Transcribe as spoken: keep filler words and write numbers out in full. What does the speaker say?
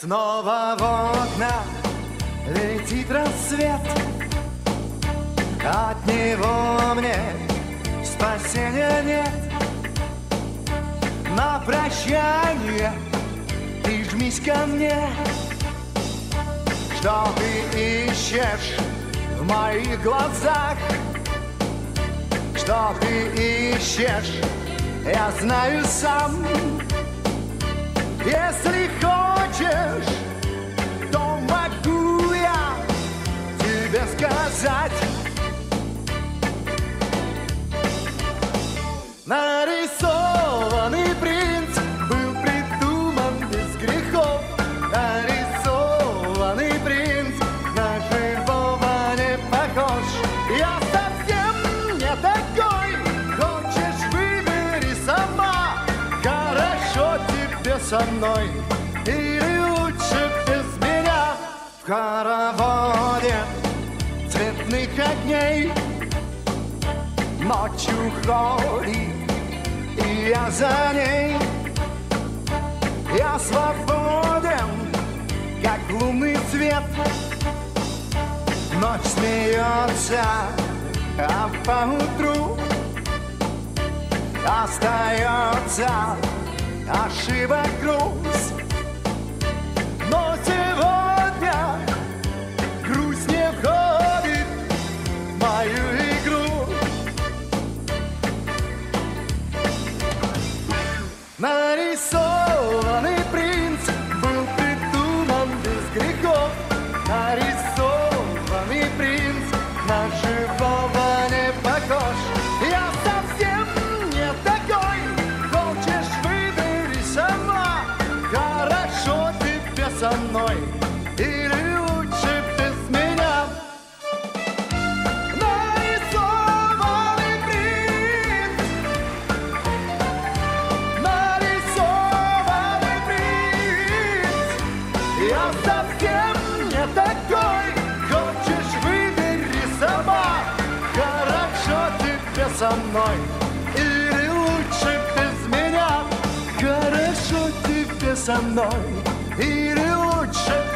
Снова в окна летит рассвет, от него мне спасенья нет. На прощанье прижмись ко мне, что ты ищешь в моих глазах, что ты ищешь, я знаю сам. Если хочешь, то могу я тебе сказать. Нарисованный принц был придуман без грехов. Нарисованный принц на живого не похож. Я совсем не такой. Хочешь, выбери сама. Хорошо тебе со мной или лучше без меня. В хороводе цветных огней ночью ходит, и я за ней. Я свободен, как лунный свет. Ночь смеется, а поутру остается ошибок груз. Но сегодня грусть не входит в мою игру. Нарисованный принц был придуман без грехов. Нарисованный принц на живого не похож. Я совсем не такой. Хочешь, выбери сама. Хорошо тебе со мной или лучше без меня. Нарисованный принц, нарисованный принц, я совсем не такой. Хочешь, выбери сама. Хорошо тебе со мной или лучше без меня. Хорошо тебе со мной или лучше